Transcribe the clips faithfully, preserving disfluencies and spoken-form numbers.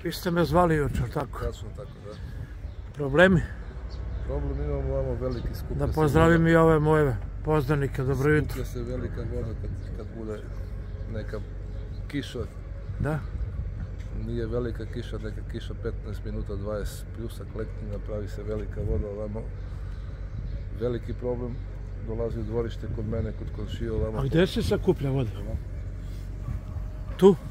Vi ste me zvali jučer, tako? Tačno tako, da. Problemi? Problem imamo ovamo veliki skuplja se. Da pozdravim i ove moje poznanike, dobro jutro. Skuplja se velika voda kad, kad bude neka kiša. Da? Nije velika kiša, neka kiša petnaest minuta, dvadeset pljusak letnji, napravi se velika voda ovamo. Veliki problem dolazi u dvorište kod mene, kod komšije ovamo. A gdje se sakuplja voda? Tu?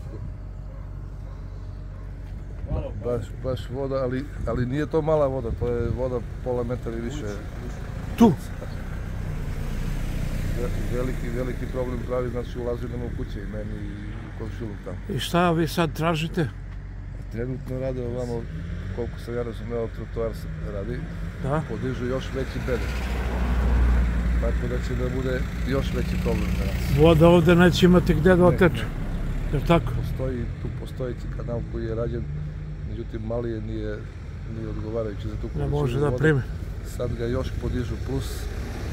Baš, baš voda, ali, ali nije to mala voda, to je voda pola metra i više. Tu? Veliki, veliki problem pravi, znači ulazi nam u kuće i meni i u komšiluk tamo. I šta vi sad tražite? Trenutno rade ovamo, koliko sam ja razumeo, trotoar se radi, Da? podižu još veći bedem. Tako da će da bude još veći problem za nas. Voda ovdje neće imati gdje da oteče. Jer tako? Postoji, tu postojeći kanal koji je rađen, međutim mali je, nije, nije odgovarajući za tu količinu Ne može da vode. primi. Sad ga još podižu plus.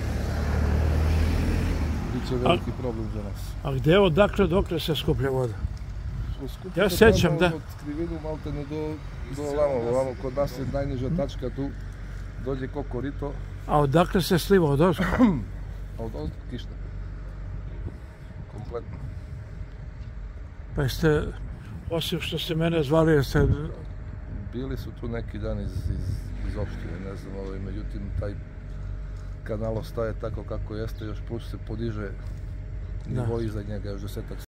Biće veliki problem za nas. A gdje, odakle, dokle se skuplja voda? Skuplja Ja se sećam, tamo da. Od Krivinu maltene do, do ovamo, ovamo kod nas je najniža tačka tu, dođe ko korito, A odakle se sliva od ozgo? a od ozgo kišna. Kompletno. Pa jeste, osim što ste mene zvali, jeste... Bili su tu neki dan iz, iz, iz opštine, ne znam, ovaj, međutim taj kanal ostaje tako kako jeste, još plus se podiže nivo iza njega, još desetak